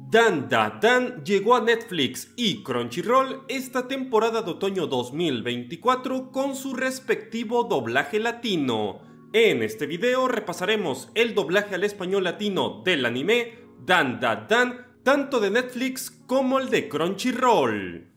Dan Da Dan llegó a Netflix y Crunchyroll esta temporada de otoño 2024 con su respectivo doblaje latino. En este video repasaremos el doblaje al español latino del anime Dan Da Dan, tanto de Netflix como el de Crunchyroll.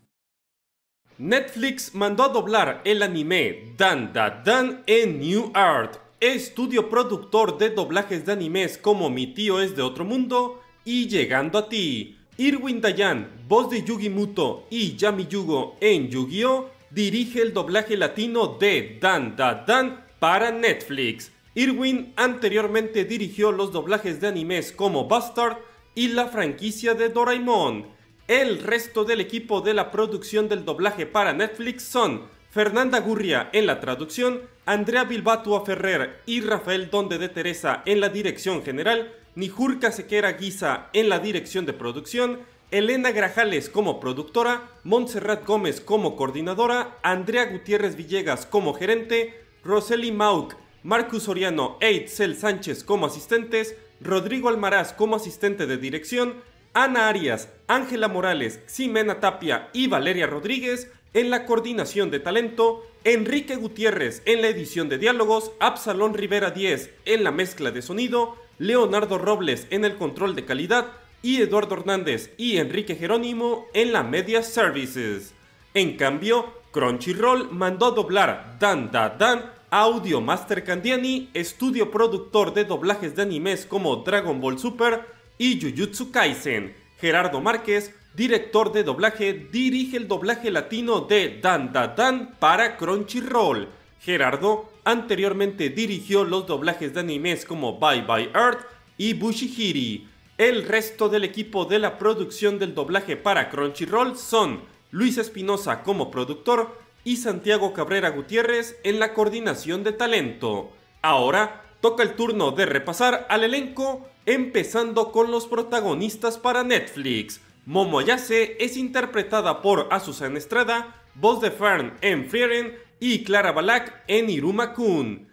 Netflix mandó a doblar el anime Dan Da Dan en New Art, estudio productor de doblajes de animes como Mi tío es de otro mundo y Llegando a ti. Irwin Dayan, voz de Yugi Muto y Yami Yugo en Yu-Gi-Oh!, dirige el doblaje latino de Dan Da Dan para Netflix. Irwin anteriormente dirigió los doblajes de animes como Bastard y la franquicia de Doraemon. El resto del equipo de la producción del doblaje para Netflix son Fernanda Gurria en la traducción, Andrea Bilbatua Ferrer y Rafael Donde de Teresa en la dirección general, Nijurka Sequera Guisa en la dirección de producción, Elena Grajales como productora, Montserrat Gómez como coordinadora, Andrea Gutiérrez Villegas como gerente, Roseli Mauk, Marcus Soriano e Itzel Sánchez como asistentes, Rodrigo Almaraz como asistente de dirección, Ana Arias, Ángela Morales, Ximena Tapia y Valeria Rodríguez en la coordinación de talento, Enrique Gutiérrez en la edición de diálogos, Absalón Rivera 10 en la mezcla de sonido, Leonardo Robles en el control de calidad y Eduardo Hernández y Enrique Jerónimo en la Media Services. En cambio, Crunchyroll mandó a doblar Dan Da Dan a Audio Master Candiani, estudio productor de doblajes de animes como Dragon Ball Super y Jujutsu Kaisen. Gerardo Márquez, director de doblaje, dirige el doblaje latino de Dan Da Dan para Crunchyroll. Gerardo anteriormente dirigió los doblajes de animes como Bye Bye Earth y Bushihiri. El resto del equipo de la producción del doblaje para Crunchyroll son Luis Espinosa como productor y Santiago Cabrera Gutiérrez en la coordinación de talento. Ahora toca el turno de repasar al elenco, empezando con los protagonistas para Netflix. Momo Ayase es interpretada por Azucena Estrada, voz de Fern en Frieren y Clara Balak en Iruma-kun.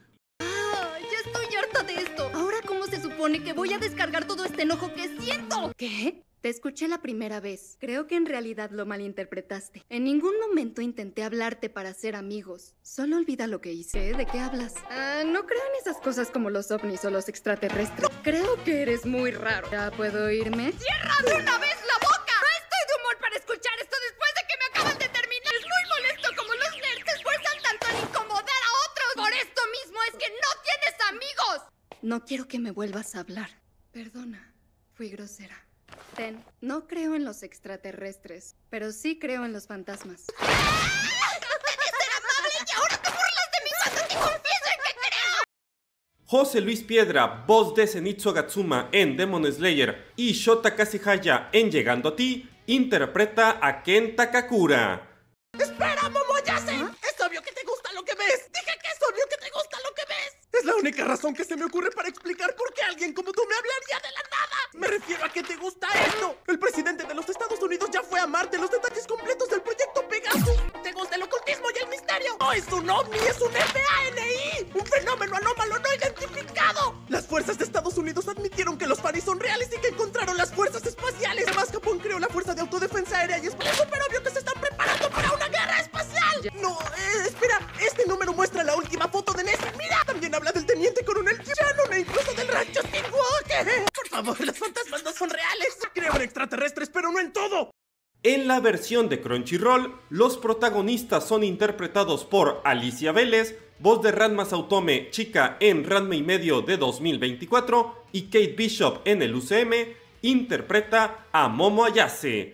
Ya estoy harta de esto. ¿Ahora cómo se supone que voy a descargar todo este enojo que siento? ¿Qué? Te escuché la primera vez. Creo que en realidad lo malinterpretaste. En ningún momento intenté hablarte para ser amigos. Solo olvida lo que hice. ¿De qué hablas? No creo en esas cosas como los ovnis o los extraterrestres. Creo que eres muy raro. ¿Ya puedo irme? ¡Cierra de una vez la boca! No estoy de humor para escuchar esto después de que me acaban de terminar. Es muy molesto como los nerds se esfuerzan tanto en incomodar a otros. Por esto mismo es que no tienes amigos. No quiero que me vuelvas a hablar. Perdona, fui grosera. Ten, no creo en los extraterrestres, pero sí creo en los fantasmas. ¡No quieres ser amable y ahora te burlas de mí cuando te confieso en que creo! José Luis Piedra, voz de Zenitsu Agatsuma en Demon Slayer y Shota Kazehaya en Llegando a ti, interpreta a Ken Takakura. ¡Espera, Momo Ayase! Es obvio que te gusta lo que ves. Dije que es obvio que te gusta lo que ves. Es la única razón que se me ocurre para explicar por qué alguien como tú me hablaría de la nada. Me refiero a que te gusta esto. El presidente de los Estados Unidos ya fue a Marte. Los detalles completos del proyecto Pegasus. Te gusta el ocultismo y el misterio. No es un ovni, es un FANI. Un fenómeno anómalo no identificado. Las fuerzas de Estados Unidos admitieron que los FANI son reales y que encontraron las fuerzas espaciales. Además, Japón creó la Fuerza de Autodefensa Aérea y es súper obvio que se están preparando para una guerra espacial. No, espera. Este número muestra la última foto de Nessie. Mira, también habla del teniente coronel Shannon e incluso del rancho Skinwalker. Por favor, los fantasmas no son reales. Creo en extraterrestres, pero no en todo. En la versión de Crunchyroll, los protagonistas son interpretados por Alicia Vélez, voz de Ranma Saotome, chica en Ranma y medio de 2024, y Kate Bishop en el UCM, interpreta a Momo Ayase.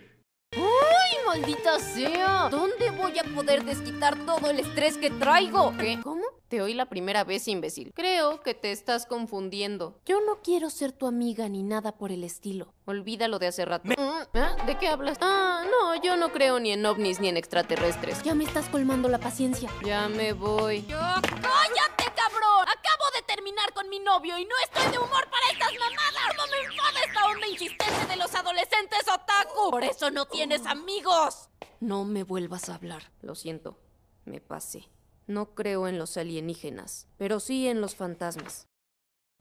¡Ay, maldita sea! ¿Dónde voy a poder desquitar todo el estrés que traigo? ¿Qué? ¿Cómo? Te oí la primera vez, imbécil. Creo que te estás confundiendo. Yo no quiero ser tu amiga ni nada por el estilo. Olvídalo de hace rato. ¿De qué hablas? No, yo no creo ni en ovnis ni en extraterrestres. Ya me estás colmando la paciencia. Ya me voy. ¡Cállate, cabrón! Acabo de terminar con mi novio y no estoy de humor para estas mamadas. ¡No me enfada esta onda insistente de los adolescentes otaku! ¡Por eso no tienes amigos! No me vuelvas a hablar. Lo siento. Me pasé. No creo en los alienígenas, pero sí en los fantasmas.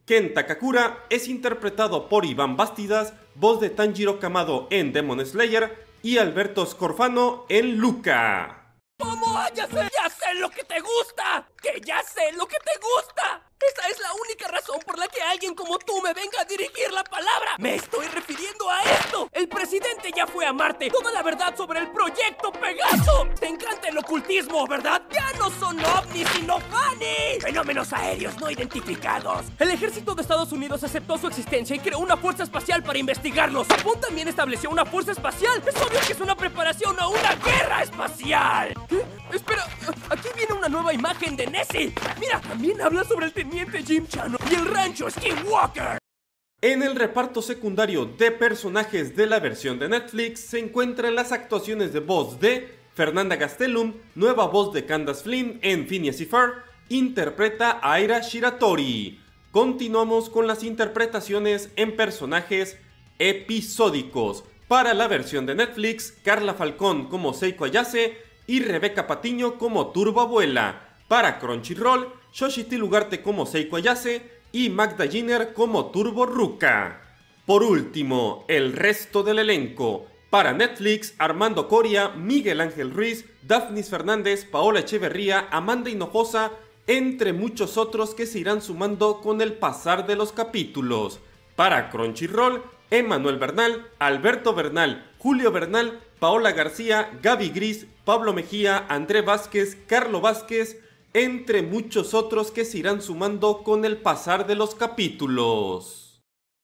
Ken Takakura es interpretado por Iván Bastidas, voz de Tanjiro Kamado en Demon Slayer, y Alberto Scorfano en Luca. ¡Momo, ya sé lo que te gusta! ¡Que ya sé lo que te gusta! Esa es la única razón por la que alguien como tú me venga a dirigir la palabra. Me estoy refiriendo a esto. El presidente ya fue a Marte. Toda la verdad sobre el proyecto Pegaso. Te encanta el ocultismo, ¿verdad? Ya no son ovnis, sino FANI. Fenómenos aéreos no identificados. El ejército de Estados Unidos aceptó su existencia y creó una fuerza espacial para investigarlos. Japón también estableció una fuerza espacial. Es obvio que es una preparación a una guerra espacial. ¿Qué? Espera, aquí viene una nueva imagen de Nessie. Mira, también habla sobre el teniente Jim Chano y el rancho Skinwalker. En el reparto secundario de personajes de la versión de Netflix se encuentran las actuaciones de voz de Fernanda Gastelum, nueva voz de Candace Flynn en Phineas y Ferb, interpreta a Aira Shiratori. Continuamos con las interpretaciones en personajes episódicos. Para la versión de Netflix, Carla Falcón como Seiko Ayase y Rebeca Patiño como Turbo Abuela. Para Crunchyroll, Shoshiti Ugarte como Seiko Ayase y Magda Giner como Turbo Ruka. Por último, el resto del elenco. Para Netflix, Armando Coria, Miguel Ángel Ruiz, Daphnis Fernández, Paola Echeverría, Amanda Hinojosa, entre muchos otros que se irán sumando con el pasar de los capítulos. Para Crunchyroll, Emanuel Bernal, Alberto Bernal, Julio Bernal, Paola García, Gaby Gris, Pablo Mejía, André Vázquez, Carlo Vázquez, entre muchos otros que se irán sumando con el pasar de los capítulos.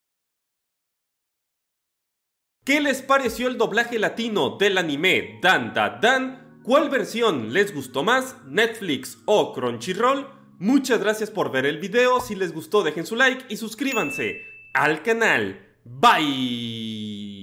¿Qué les pareció el doblaje latino del anime Dan Da Dan? ¿Cuál versión les gustó más, Netflix o Crunchyroll? Muchas gracias por ver el video, si les gustó dejen su like y suscríbanse al canal. Bye.